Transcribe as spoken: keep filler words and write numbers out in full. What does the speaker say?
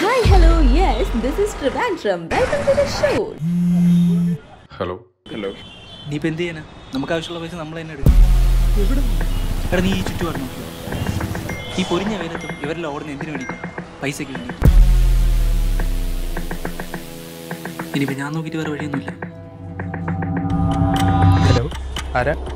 Hi, hello, yes, this is Trivandrum. Welcome to the show. Hello hello നീ ഇപ്പം എന്ത് ചെയ്യാനാ? നമുക്ക് ആവശ്യമുള്ള പൈസ നമ്മൾ തന്നെ എടുക്കും. എവിടെ എടാ നീ ഈ ചുറ്റുപാട് നോക്കി. ഈ പൊരിഞ്ഞ വെയിലത്തും ഇവരെല്ലാം ഓടുന്ന എന്തിനു വേണ്ടിയിട്ടാ? പൈസയ്ക്ക് വേണ്ടി. ഇനിയിപ്പോൾ ഞാൻ നോക്കിയിട്ട് വേറെ വഴിയൊന്നുമില്ല. ഹലോ ആരാ?